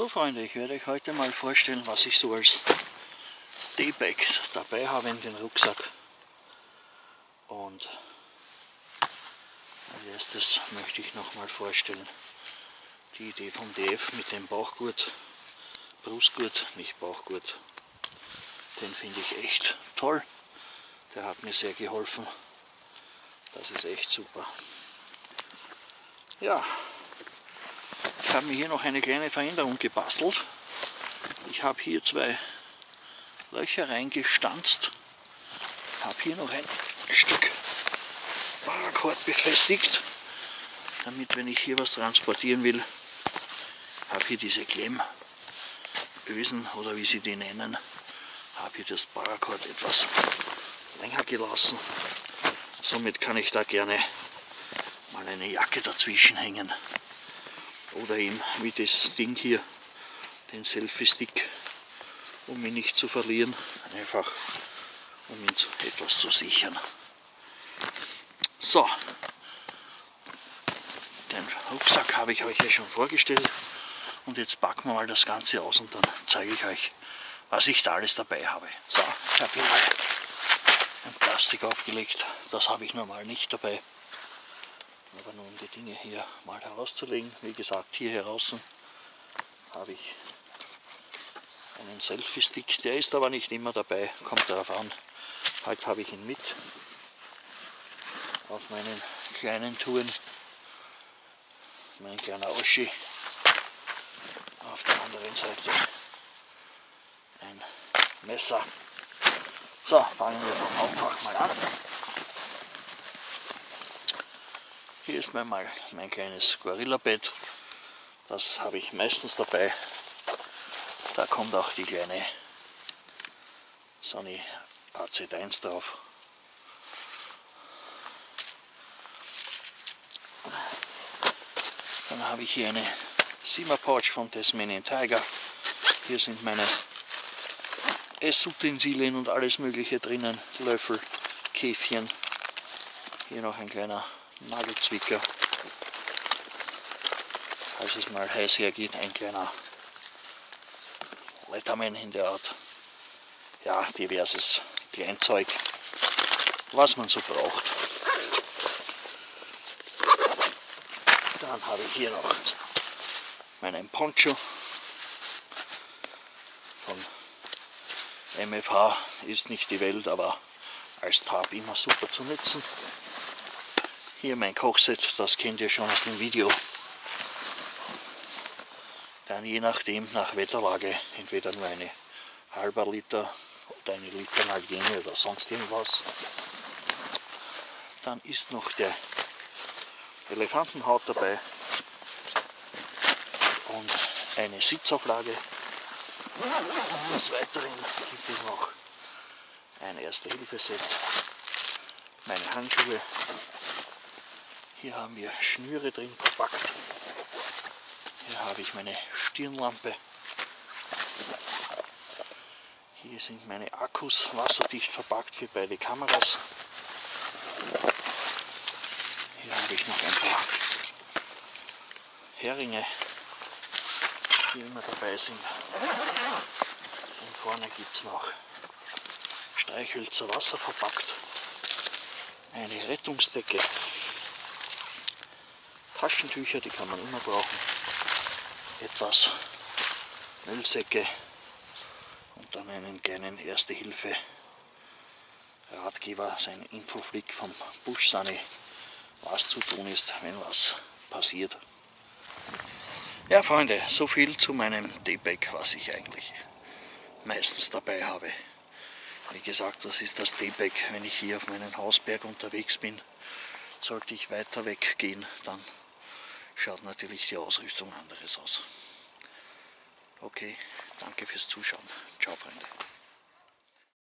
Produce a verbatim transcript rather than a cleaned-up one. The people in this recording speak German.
So Freunde, ich werde euch heute mal vorstellen, was ich so als Daypack dabei habe in den Rucksack. Und als erstes möchte ich noch mal vorstellen die Idee vom D F mit dem Bauchgurt, Brustgurt, nicht Bauchgurt. Den finde ich echt toll, der hat mir sehr geholfen, das ist echt super. Ja, ich habe mir hier noch eine kleine Veränderung gebastelt. Ich habe hier zwei Löcher reingestanzt, habe hier noch ein Stück Paracord befestigt, damit, wenn ich hier was transportieren will, habe hier diese Klemmösen oder wie sie die nennen, habe hier das Paracord etwas länger gelassen. Somit kann ich da gerne mal eine Jacke dazwischen hängen. Oder eben wie das Ding hier, den Selfie-Stick, um ihn nicht zu verlieren, einfach um ihn etwas zu sichern. So, den Rucksack habe ich euch ja schon vorgestellt und jetzt packen wir mal das Ganze aus und dann zeige ich euch, was ich da alles dabei habe. So, ich habe hier mal ein Plastik aufgelegt, das habe ich normal nicht dabei. Aber nur um die Dinge hier mal herauszulegen, wie gesagt, hier heraus habe ich einen Selfie-Stick, der ist aber nicht immer dabei, kommt darauf an. Heute habe ich ihn mit auf meinen kleinen Touren, mein kleiner Oschi, auf der anderen Seite ein Messer. So, fangen wir vom Hauptfach mal an. Hier ist mein, mal mein kleines Gorilla-Bett, das habe ich meistens dabei. Da kommt auch die kleine Sony A Z eins drauf. Dann habe ich hier eine Sima Pouch von Tasmanian Tiger. Hier sind meine Essutensilien und alles mögliche drinnen, Löffel, Käfchen. Hier noch ein kleiner Nagelzwicker, falls es mal heiß hergeht, ein kleiner Letterman in der Art. Ja, diverses Kleinzeug, was man so braucht. Dann habe ich hier noch meinen Poncho von M F H, ist nicht die Welt, aber als Tarp immer super zu nutzen. Hier mein Kochset, das kennt ihr schon aus dem Video. Dann je nachdem, nach Wetterlage, entweder nur eine halber Liter oder eine Liter Nalgene oder sonst irgendwas. Dann ist noch der Elefantenhaut dabei und eine Sitzauflage. Des Weiteren gibt es noch ein Erste-Hilfe-Set, meine Handschuhe. Hier haben wir Schnüre drin verpackt. Hier habe ich meine Stirnlampe. Hier sind meine Akkus wasserdicht verpackt für beide Kameras. Hier habe ich noch ein paar Heringe, die immer dabei sind. Und vorne gibt es noch Streichhölzer Wasser verpackt. Eine Rettungsdecke. Taschentücher, die kann man immer brauchen, etwas Müllsäcke und dann einen kleinen Erste-Hilfe-Ratgeber, sein Infoflick vom Bush Sunny, was zu tun ist, wenn was passiert. Ja Freunde, so viel zu meinem Daypack, was ich eigentlich meistens dabei habe. Wie gesagt, das ist das Daypack, wenn ich hier auf meinen Hausberg unterwegs bin. Sollte ich weiter weggehen, dann schaut natürlich die Ausrüstung anderes aus. Okay, danke fürs Zuschauen. Ciao Freunde.